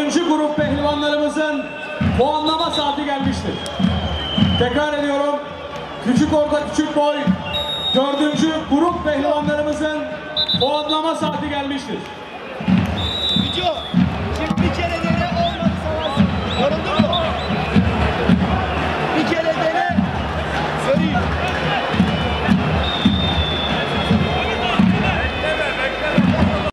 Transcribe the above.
Dördüncü grup pehlivanlarımızın puanlama saati gelmiştir. Tekrar ediyorum. Küçük orta küçük boy dördüncü grup pehlivanlarımızın puanlama saati gelmiştir.